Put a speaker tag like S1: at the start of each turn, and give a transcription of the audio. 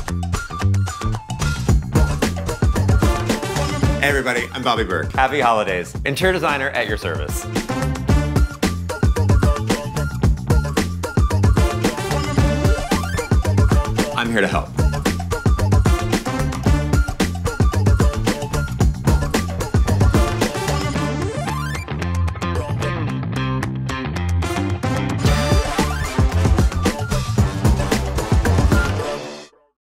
S1: Hey everybody, I'm Bobby Burke.
S2: Happy holidays. Interior designer at your service.
S1: I'm here to help.